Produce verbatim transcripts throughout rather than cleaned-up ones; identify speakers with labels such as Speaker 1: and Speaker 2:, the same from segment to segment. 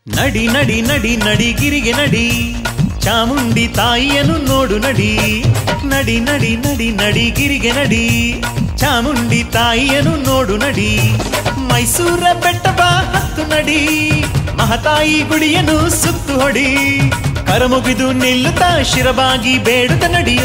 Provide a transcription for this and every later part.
Speaker 1: ನಡಿ ನಡಿ ನಡಿ ನಡಿ ಗಿರಿಗೆ ನಡಿ ಚಾಮುಂಡಿ ತಾಯಿಯನ್ನು ನೋಡು ನಡಿ ನಡಿ ನಡಿ ನಡಿ ನಡಿ ಗಿರಿಗೆ ನಡಿ ಚಾಮುಂಡಿ ತಾಯಿಯನ್ನು ನೋಡು ನಡಿ ಮೈಸೂರ ಬೆಟ್ಟವ ಹತ್ತು ನಡಿ ಮಹತಾಯಿ ಗುಡಿಯನ್ನು ಸುತ್ತು ಹೊಡಿ ಕರಮುಗಿದು ನಿಲ್ಲುತ್ತಾ ಶಿರಬಾಗಿ ಬೇಡುತ್ತ ನಡಿಯ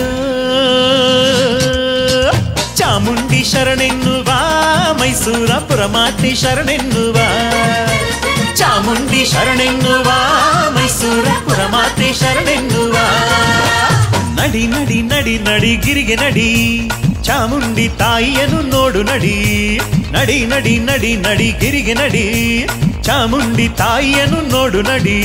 Speaker 1: ಚಾಮುಂಡಿ ಶರಣೆನ್ನುವ ಮೈಸೂರ ಪುರಮಾತೆ ಶರಣೆನ್ನುವ ಚಾಮುಂಡಿ ಶರಣೆನ್ನುವ ಮೈಸೂರ ಪುರಮಾತೆ ಶರಣೆನ್ನುವ ನಡಿ ನಡಿ ನಡಿ ನಡಿ ಗಿರಿಗೆ ನಡಿ ಚಾಮುಂಡಿ ತಾಯಿಯನ್ನು ನೋಡು ನಡಿ ನಡಿ ನಡಿ ನಡಿ ನಡಿ ಗಿರಿಗೆ ನಡಿ ಚಾಮುಂಡಿ ತಾಯಿಯನ್ನು ನೋಡು ನಡಿ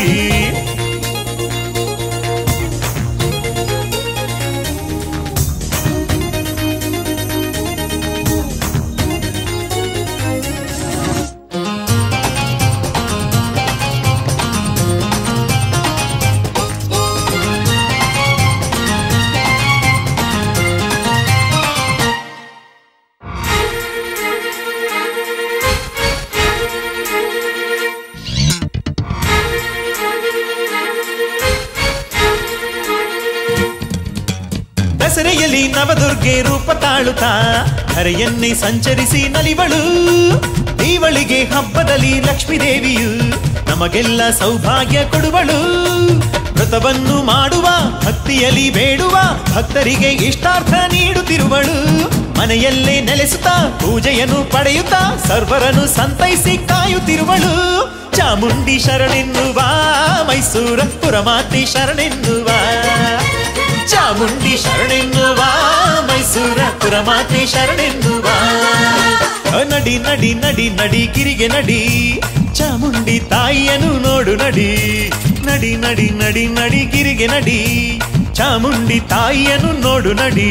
Speaker 1: ದಸರೆಯಲ್ಲಿ ನವದುರ್ಗೆ ರೂಪ ತಾಳುತ್ತಾ ಹರೆಯನ್ನೇ ಸಂಚರಿಸಿ ನಲಿವಳು ದೀವಳಿಗೆ ಹಬ್ಬದಲ್ಲಿ ಲಕ್ಷ್ಮೀ ದೇವಿಯು ನಮಗೆಲ್ಲ ಸೌಭಾಗ್ಯ ಕೊಡುವಳು ವ್ರತವನ್ನು ಮಾಡುವ ಭಕ್ತಿಯಲ್ಲಿ ಬೇಡುವ ಭಕ್ತರಿಗೆ ಇಷ್ಟಾರ್ಥ ನೀಡುತ್ತಿರುವಳು ಮನೆಯಲ್ಲೇ ನೆಲೆಸುತ್ತಾ ಪೂಜೆಯನ್ನು ಪಡೆಯುತ್ತಾ ಸರ್ವರನ್ನು ಸಂತೈಸಿ ಕಾಯುತ್ತಿರುವಳು ಚಾಮುಂಡಿ ಶರಣೆನ್ನುವ ಮೈಸೂರ ಪುರಮಾತೆ ಶರಣೆನ್ನುವ ಚಾಮುಂಡಿ ಶರಣೆನ್ನುವ ಮೈಸೂರ ಪುರಮಾತೆ ಶರಣೆನ್ನುವ ನಡಿ ನಡಿ ನಡಿ ನಡಿ ಗಿರಿಗೆ ನಡಿ ಚಾಮುಂಡಿ ತಾಯಿಯನ್ನು ನೋಡು ನಡಿ ನಡಿ ನಡಿ ನಡಿ ನಡಿ ಗಿರಿಗೆ ನಡಿ ಚಾಮುಂಡಿ ತಾಯಿಯನ್ನು ನೋಡು ನಡಿ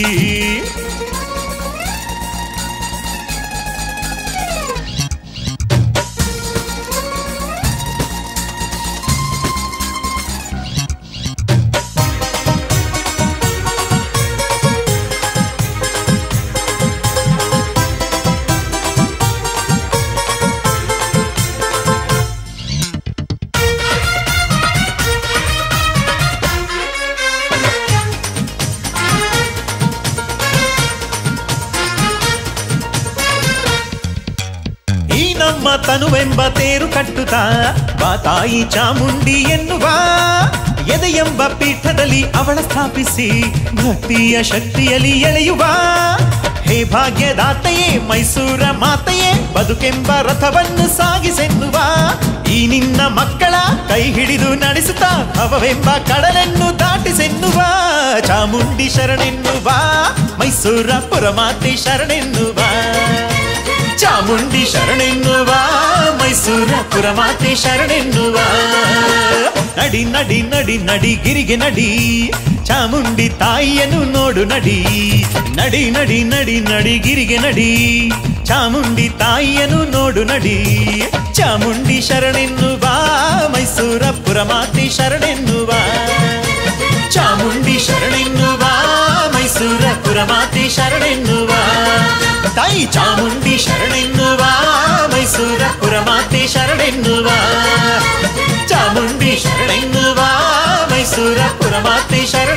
Speaker 1: ನಮ್ಮ ತನುವೆಂಬ ತೇರು ಕಟ್ಟುತ್ತಾ ಬಾ ತಾಯಿ ಚಾಮುಂಡಿ ಎನ್ನುವ ಎದೆಯೆಂಬ ಪೀಠದಲ್ಲಿ ಅವಳ ಸ್ಥಾಪಿಸಿ ಭಕ್ತಿಯ ಶಕ್ತಿಯಲ್ಲಿ ಎಳೆಯುವ ಹೇ ಭಾಗ್ಯದಾತೆಯೇ ಮೈಸೂರ ಮಾತೆಯೇ ಬದುಕೆಂಬ ರಥವನ್ನು ಸಾಗಿಸೆನ್ನುವ ಈ ನಿನ್ನ ಮಕ್ಕಳ ಕೈ ಹಿಡಿದು ನಡೆಸುತ್ತಾ ಭವವೆಂಬ ಕಡಲನ್ನು ದಾಟಿಸೆನ್ನುವ ಚಾಮುಂಡಿ ಶರಣೆನ್ನುವ ಮೈಸೂರ ಪುರಮಾತೆ ಶರಣೆನ್ನುವ ಚಾಮುಂಡಿ ಶರಣೆನ್ನುವ ಮೈಸೂರ ಪುರಮಾತೆ ಶರಣೆನ್ನುವ ನಡಿ ನಡಿ ನಡಿ ನಡಿ ಗಿರಿಗೆ ನಡಿ ಚಾಮುಂಡಿ ತಾಯಿಯನ್ನು ನೋಡು ನಡಿ ನಡಿ ನಡಿ ನಡಿ ನಡಿ ಗಿರಿಗೆ ನಡಿ ಚಾಮುಂಡಿ ತಾಯಿಯನ್ನು ನೋಡು ನಡಿ ಚಾಮುಂಡಿ ಶರಣೆನ್ನುವ ಮೈಸೂರ ಪುರಮಾತೆ ಶರಣೆನ್ನುವ ಚಾಮುಂಡಿ ಶರಣೆನ್ನುವ ಮೈಸೂರ ಪುರಮಾತೆ ಶರಣೆನ್ನುವ ತಾಯಿ ಚಾಮುಂಡಿ ಶರಣೆನ್ನುವ ಮೈಸೂರ ಪುರಮಾತೆ ಶರಣೆನ್ನುವ ಚಾಮುಂಡಿ ಶರಣೆನ್ನುವ ಮೈಸೂರ ಪುರಮಾತೆ ಶರಣ